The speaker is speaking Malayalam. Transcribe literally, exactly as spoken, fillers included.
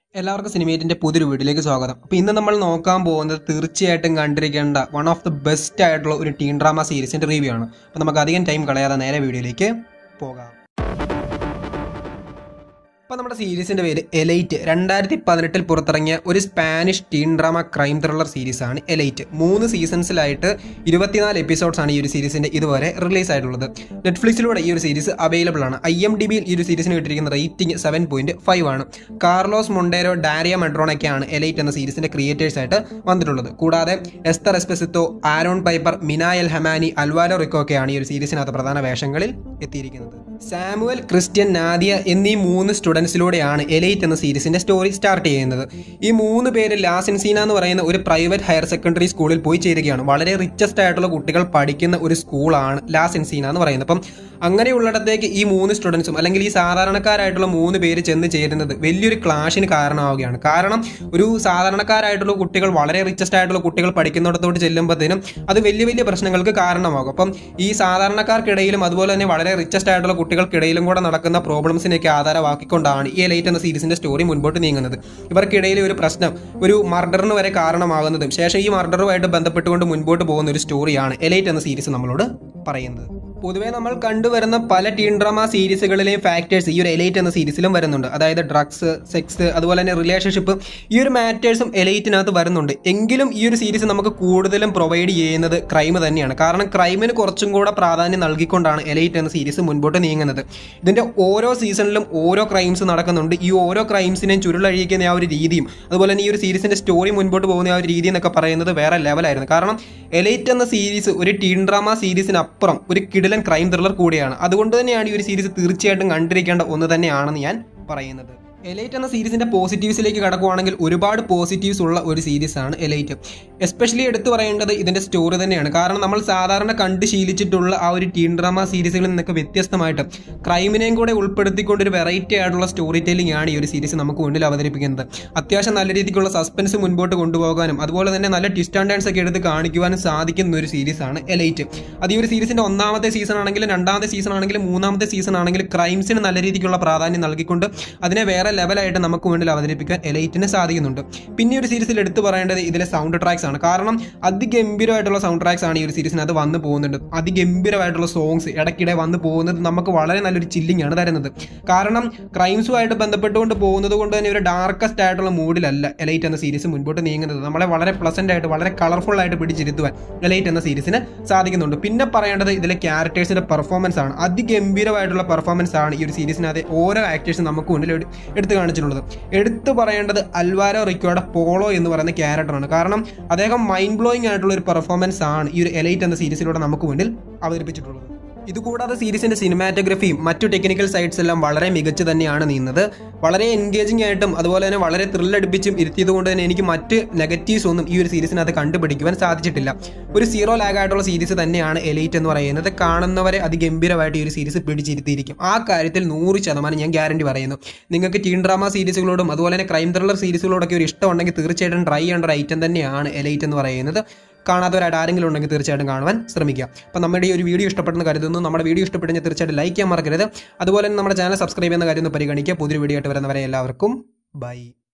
എല്ലാവർക്കും സിനിമേറ്റിൻ്റെ പുതിയൊരു വീഡിയോയിലേക്ക് സ്വാഗതം. അപ്പോൾ ഇന്ന് നമ്മൾ നോക്കാൻ പോകുന്നത് തീർച്ചയായിട്ടും കണ്ടിരിക്കേണ്ട വൺ ഓഫ് ദി ബെസ്റ്റ് ആയിട്ടുള്ള ഒരു ടീൻ ഡ്രാമ സീരീസിൻ്റെ റിവ്യൂ ആണ്. അപ്പോൾ നമുക്ക് അധികം ടൈം കളയാതെ നേരെ വീഡിയോയിലേക്ക് പോകാം. അപ്പോൾ നമ്മുടെ സീരീസിൻ്റെ പേര് എലൈറ്റ്. രണ്ടായിരത്തി പതിനെട്ടിൽ പുറത്തിറങ്ങിയ ഒരു Spanish teen drama crime thriller സീരീസാണ് എലൈറ്റ്. മൂന്ന് സീസൺസിലായിട്ട് ഇരുപത്തിനാല് എപ്പിസോഡ്സാണ് ഈ ഒരു സീരീസിൻ്റെ ഇതുവരെ റിലീസ് ആയിട്ടുള്ളത്. നെറ്റ്ഫ്ലിക്സിലൂടെ ഈ ഒരു സീരീസ് അവൈലബിൾ ആണ്. ഐ എം ഡി ബിയിൽ ഈ ഒരു സീരീസിന് കിട്ടിയിരിക്കുന്ന റേറ്റിംഗ് സെവൻ പോയിന്റ് ഫൈവ് ആണ്. കാർലോസ് മൊണ്ടേരോ, ഡാരിയ മെഡ്രോണൊക്കെയാണ് എലൈറ്റ് എന്ന സീരീസിൻ്റെ ക്രിയേറ്റേഴ്സായിട്ട് വന്നിട്ടുള്ളത്. കൂടാതെ Esther Esposito, Aron Piper, Mina El Hammani, Alvaro Rico ഒക്കെയാണ് ഈ ഒരു സീരീസിനകത്ത് പ്രധാന വേഷങ്ങളിൽ എത്തിയിരിക്കുന്നത്. സാമുവൽ, ക്രിസ്ത്യൻ, നാദിയ എന്നീ മൂന്ന് സ്റ്റുഡൻസിലൂടെയാണ് എലൈറ്റ് എന്ന സീരീസിന്റെ സ്റ്റോറി സ്റ്റാർട്ട് ചെയ്യുന്നത്. ഈ മൂന്ന് പേര് ലാ സെൻസീന എന്ന് പറയുന്ന ഒരു പ്രൈവറ്റ് ഹയർ സെക്കൻഡറി സ്കൂളിൽ പോയി ചേരുകയാണ്. വളരെ റിച്ചസ്റ്റ് ആയിട്ടുള്ള കുട്ടികൾ പഠിക്കുന്ന ഒരു സ്കൂളാണ് ലാ സെൻസീന എന്ന് പറയുന്നത്. അപ്പം അങ്ങനെയുള്ളിടത്തേക്ക് ഈ മൂന്ന് സ്റ്റുഡൻസും അല്ലെങ്കിൽ ഈ സാധാരണക്കാരായിട്ടുള്ള മൂന്ന് പേര് ചെന്ന് ചേരുന്നത് വലിയൊരു ക്ലാഷിന് കാരണമാവുകയാണ്. കാരണം ഒരു സാധാരണക്കാരായിട്ടുള്ള കുട്ടികൾ, വളരെ റിച്ചസ്റ്റ് ആയിട്ടുള്ള കുട്ടികൾ പഠിക്കുന്നിടത്തോട്ട് ചെല്ലുമ്പോഴത്തേനും അത് വലിയ വലിയ പ്രശ്നങ്ങൾക്ക് കാരണമാകും. അപ്പം ഈ സാധാരണക്കാർക്കിടയിലും അതുപോലെ തന്നെ വളരെ റിച്ചസ്റ്റ് ആയിട്ടുള്ള കുട്ടികൾക്കിടയിലും കൂടെ നടക്കുന്ന പ്രോബ്ലംസിനെയൊക്കെ ആധാരമാക്കിക്കൊണ്ടാണ് ഈ എലൈറ്റ് എന്ന സീരീസിന്റെ സ്റ്റോറി മുൻപോട്ട് നീങ്ങുന്നത്. ഇവർക്കിടയിൽ ഒരു പ്രശ്നം ഒരു മർഡറിന് വരെ കാരണമാകുന്നതും ശേഷം ഈ മർഡറുമായിട്ട് ബന്ധപ്പെട്ടുകൊണ്ട് മുൻപോട്ട് പോകുന്ന ഒരു സ്റ്റോറിയാണ് എലൈറ്റ് എന്ന സീരീസ് നമ്മളോട് പറയുന്നത്. പൊതുവേ നമ്മൾ കണ്ടുവരുന്ന പല ടീൻ ഡ്രാമ സീരീസുകളിലെയും ഫാക്ടേഴ്സ് ഈ ഒരു എലൈറ്റ് എന്ന സീരീസിലും വരുന്നുണ്ട്. അതായത് ഡ്രഗ്സ്, സെക്സ്, അതുപോലെ തന്നെ റിലേഷൻഷിപ്പ്, ഈ ഒരു മാറ്റേഴ്സും എലൈറ്റിനകത്ത് വരുന്നുണ്ട്. എങ്കിലും ഈ ഒരു സീരീസ് നമുക്ക് കൂടുതലും പ്രൊവൈഡ് ചെയ്യുന്നത് ക്രൈം തന്നെയാണ്. കാരണം ക്രൈമിന് കുറച്ചും കൂടെ പ്രാധാന്യം നൽകിക്കൊണ്ടാണ് എലൈറ്റ് എന്ന സീരീസ് മുൻപോട്ട് നീങ്ങുന്നത്. ഇതിൻ്റെ ഓരോ സീസണിലും ഓരോ ക്രൈംസ് നടക്കുന്നുണ്ട്. ഈ ഓരോ ക്രൈംസിനെയും ചുരുളഴിക്കുന്ന ആ ഒരു രീതിയും അതുപോലെ തന്നെ ഈ ഒരു സീരീസിൻ്റെ സ്റ്റോറി മുൻപോട്ട് പോകുന്ന ആ ഒരു രീതി എന്നൊക്കെ പറയുന്നത് വേറെ ലെവലായിരുന്നു. കാരണം എലൈറ്റ് എന്ന സീരീസ് ഒരു ടീൻ ഡ്രാമ സീരീസിനപ്പുറം ഒരു കിടിലൻ ക്രൈം ത്രില്ലർ കൂടിയാണ്. അതുകൊണ്ട് തന്നെയാണ് ഈ ഒരു സീരീസ് തീർച്ചയായിട്ടും കണ്ടിരിക്കേണ്ട ഒന്ന് തന്നെയാണെന്ന് ഞാൻ പറയുന്നത്. എലൈറ്റ് എന്ന സീരീസിൻ്റെ പോസിറ്റീവ്സിലേക്ക് കടക്കുകയാണെങ്കിൽ ഒരുപാട് പോസിറ്റീവ്സ് ഉള്ള ഒരു സീരീസാണ് എലൈറ്റ്. എസ്പെഷ്യലി എടുത്തു പറയേണ്ടത് ഇതിൻ്റെ സ്റ്റോറി തന്നെയാണ്. കാരണം നമ്മൾ സാധാരണ കണ്ട് ശീലിച്ചിട്ടുള്ള ആ ഒരു ടീൻ ഡ്രാമ സീരീസുകളിൽ നിന്നൊക്കെ വ്യത്യസ്തമായിട്ട് ക്രൈമിനെയും കൂടെ ഉൾപ്പെടുത്തിക്കൊണ്ട് ഒരു വെറൈറ്റി ആയിട്ടുള്ള സ്റ്റോറി ടെല്ലിംഗ് ആണ് ഈ ഒരു സീരീസ് നമുക്ക് മുന്നിൽ അവതരിപ്പിക്കുന്നത്. അത്യാവശ്യം നല്ല രീതിക്കുള്ള സസ്പെൻസ് മുൻപോട്ട് കൊണ്ടുപോകാനും അതുപോലെ തന്നെ നല്ല ട്വിസ്റ്റ് ആൻഡ് ടേൺസ് ഒക്കെ എടുത്ത് കാണിക്കുവാനും സാധിക്കുന്ന ഒരു സീരീസാണ് എലൈറ്റ്. അത് ഈ ഒരു സീരീസിൻ്റെ ഒന്നാമത്തെ സീസൺ ആണെങ്കിലും രണ്ടാമത്തെ സീസൺ ആണെങ്കിലും മൂന്നാമത്തെ സീസൺ ആണെങ്കിലും ക്രൈംസിന് നല്ല രീതിക്കുള്ള പ്രാധാന്യം നൽകിക്കൊണ്ട് അതിനെ വേറെ ലെവലായിട്ട് നമുക്ക് മുന്നിൽ അവതരിപ്പിക്കാൻ എലൈറ്റിന് സാധിക്കുന്നുണ്ട്. പിന്നെ ഒരു സീരീസിൽ എടുത്തു പറയേണ്ടത് ഇതിലെ സൗണ്ട് ട്രാക്സ് ആണ്. കാരണം അതിഗംഭീരമായിട്ടുള്ള സൗണ്ട് ട്രാക്സ് ആണ് ഈ ഒരു സീരീസിനകത്ത് വന്ന് പോകുന്നുണ്ട്. അതിഗംഭീരമായിട്ടുള്ള സോങ്സ് ഇടയ്ക്കിടെ വന്ന് പോകുന്നത് നമുക്ക് വളരെ നല്ലൊരു ചില്ലിംഗ് ആണ് തരുന്നത്. കാരണം ക്രൈംസുമായിട്ട് ബന്ധപ്പെട്ടുകൊണ്ട് പോകുന്നത് കൊണ്ട് തന്നെ ഒരു ഡാർക്കസ്റ്റ് ആയിട്ടുള്ള മൂഡിലല്ല എലൈറ്റ് എന്ന സീരീസ് മുൻപോട്ട് നീങ്ങുന്നത്. നമ്മളെ വളരെ പ്ലസന്റ് ആയിട്ട് വളരെ കളർഫുൾ ആയിട്ട് പിടിച്ചിരുത്തുവാൻ എലൈറ്റ് എന്ന സീരീസിന് സാധിക്കുന്നുണ്ട്. പിന്നെ പറയേണ്ടത് ഇതിലെ ക്യാരക്ടേഴ്സിന്റെ പെർഫോമൻസ് ആണ്. അതിഗംഭീരമായിട്ടുള്ള പെർഫോമൻസ് ആണ് ഈ ഒരു സീരീസിനകത്ത് ഓരോ ആക്ടേഴ്സും നമുക്ക് മുന്നിൽ എടുത്തു കാണിച്ചിട്ടുള്ളത്. എടുത്തു പറയേണ്ടത് അൽവാരോ റിക്കോയുടെ പോളോ എന്ന് പറയുന്ന ക്യാരക്ടറാണ്. കാരണം അദ്ദേഹം മൈൻഡ് ബ്ലോയിങ് ആയിട്ടുള്ള ഒരു പെർഫോമൻസ് ആണ് ഈ ഒരു എലൈറ്റ് എന്ന സീരീസിലൂടെ നമുക്ക് മുന്നിൽ അവതരിപ്പിച്ചിട്ടുള്ളത്. ഇതുകൂടാതെ സീരീസിന്റെ സിനിമാറ്റോഗ്രഫിയും മറ്റു ടെക്നിക്കൽ സൈഡ്സ് എല്ലാം വളരെ മികച്ചു തന്നെയാണ് നീങ്ങുന്നത്. വളരെ എൻഗേജിംഗ് ആയിട്ടും അതുപോലെ തന്നെ വളരെ ത്രില്ലടിപ്പിച്ചും ഇരുത്തിയത് കൊണ്ട് തന്നെ എനിക്ക് മറ്റ് നെഗറ്റീവ്സ് ഒന്നും ഈ ഒരു സീരീസിനകത്ത് കണ്ടുപിടിക്കുവാൻ സാധിച്ചിട്ടില്ല. ഒരു സീറോ ലാഗ് ആയിട്ടുള്ള സീരീസ് തന്നെയാണ് എലൈറ്റ് എന്ന് പറയുന്നത്. കാണുന്നവരെ അതിഗംഭീരമായിട്ട് ഈ ഒരു സീരീസ് പിടിച്ചിരുത്തിയിരിക്കും. ആ കാര്യത്തിൽ നൂറ് ശതമാനം ഞാൻ ഗ്യാരണ്ടി പറയുന്നു. നിങ്ങൾക്ക് ടീൻ ഡ്രാമ സീരീസുകളോടും അതുപോലെ തന്നെ ക്രൈം ത്രില്ലർ സീരീസുകളോടൊക്കെ ഒരു ഇഷ്ടമുണ്ടെങ്കിൽ തീർച്ചയായിട്ടും ട്രൈ ചെയ്യേണ്ട ഒരു ഐറ്റം തന്നെയാണ് എലൈറ്റ് എന്ന് പറയുന്നത്. കാണാത്തവരായിട്ട് ആരെങ്കിലും ഉണ്ടെങ്കിൽ തീർച്ചയായിട്ടും കാണുവാൻ ശ്രമിക്കുക. അപ്പോൾ നമ്മുടെ ഈ ഒരു വീഡിയോ ഇഷ്ടപ്പെടുന്ന കരുതുന്നു. നമ്മുടെ വീഡിയോ ഇഷ്ടപ്പെട്ടെങ്കിൽ തീർച്ചയായിട്ടും ലൈക്ക് ചെയ്യാൻ മറക്കരുത്. അതുപോലെ തന്നെ നമ്മുടെ ചാനൽ സബ്സ്ക്രൈബ് ചെയ്യുന്ന കാര്യം ഒന്ന് പരിഗണിക്കുക. പുതിയൊരു വീഡിയോ ആയിട്ട് വരുന്നവരെ എല്ലാവർക്കും ബൈ.